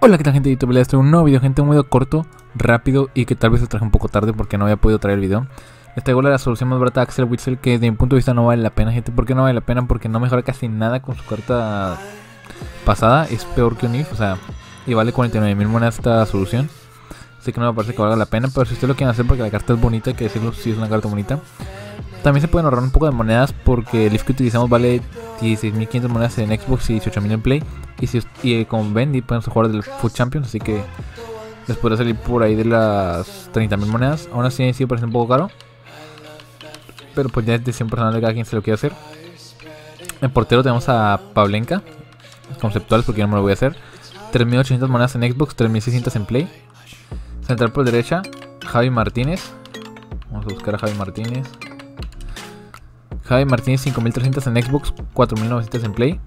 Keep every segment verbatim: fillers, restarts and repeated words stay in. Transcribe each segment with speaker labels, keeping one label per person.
Speaker 1: Hola, ¿qué tal, gente de YouTube? Les traigo un nuevo video, gente, un video corto, rápido y que tal vez lo traje un poco tarde porque no había podido traer el video. Les traigo la solución más barata de Axel Witsel, que desde mi punto de vista no vale la pena, gente. ¿Por qué no vale la pena? Porque no mejora casi nada con su carta pasada, es peor que un I F, o sea, y vale cuarenta y nueve mil monedas esta solución. Así que no me parece que valga la pena, pero si ustedes lo quieren hacer porque la carta es bonita, hay que decirlo, si es una carta bonita. También se pueden ahorrar un poco de monedas porque el I F que utilizamos vale dieciséis mil quinientas monedas en Xbox y dieciocho mil en Play. Y, si, y como ven, podemos jugar del Food Champions, así que les podría salir por ahí de las treinta mil monedas. Aún así sí me parece un poco caro, pero pues ya es decisión personal de cada quien se lo quiere hacer. En portero tenemos a Pavlenka, conceptuales porque yo no me lo voy a hacer. tres mil ochocientas monedas en Xbox, tres mil seiscientas en Play. Central por derecha, Javi Martínez. Vamos a buscar a Javi Martínez. Javi Martínez, cinco mil trescientas en Xbox, cuatro mil novecientas en Play.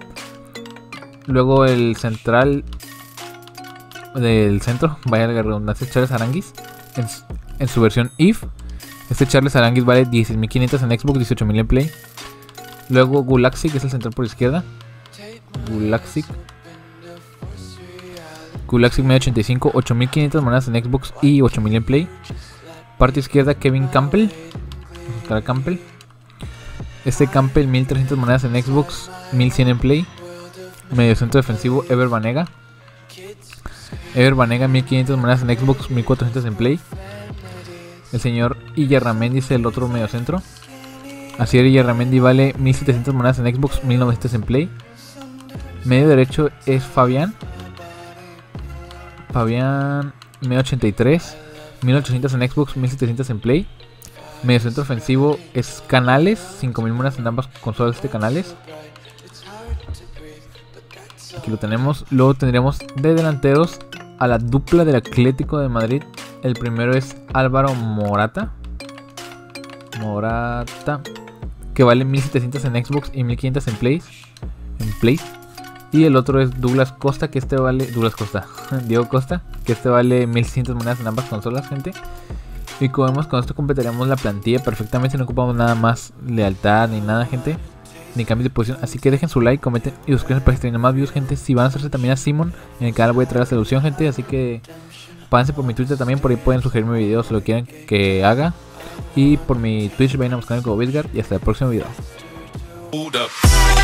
Speaker 1: Luego el central del centro, vaya la redundancia, Charles Aranguis en, en su versión I F. Este Charles Aranguis vale dieciséis mil quinientas en Xbox, dieciocho mil en Play. Luego Gulaxic, que es el central por izquierda. Gulaxic Gulaxic medio ochenta y cinco, ocho mil quinientas monedas en Xbox y ocho mil en Play. Parte izquierda, Kevin Campbell. Vamos a buscar a Campbell. Este Campbell, mil trescientas monedas en Xbox, mil cien en Play. Medio centro defensivo, Ever Banega. Ever Banega, mil quinientas monedas en Xbox, mil cuatrocientas en Play. El señor Iyarramendi es el otro medio centro. Asier Iyarramendi vale mil setecientas monedas en Xbox, mil novecientas en Play. Medio derecho es Fabián. Fabián, medio ochenta y tres, mil ochocientas en Xbox, mil setecientos en Play. Medio centro ofensivo es Canales, cinco mil monedas en ambas consolas de Canales. Aquí lo tenemos. Luego tendremos de delanteros a la dupla del Atlético de Madrid. El primero es Álvaro Morata. Morata, que vale mil setecientos en Xbox y mil quinientos en Play. En Play. Y el otro es Douglas Costa, que este vale... Douglas Costa. Diego Costa, que este vale mil seiscientas monedas en ambas consolas, gente. Y como vemos, con esto completaríamos la plantilla perfectamente. No ocupamos nada más lealtad ni nada, gente. Ni cambio de posición. Así que dejen su like, comenten y suscríbanse para que estén más views, gente. Si van a hacerse también a Simon, en el canal voy a traer la solución, gente. Así que pásense por mi Twitter también. Por ahí pueden sugerirme videos si lo quieren que haga. Y por mi Twitch vayan a buscarme como Vidgar. Y hasta el próximo video.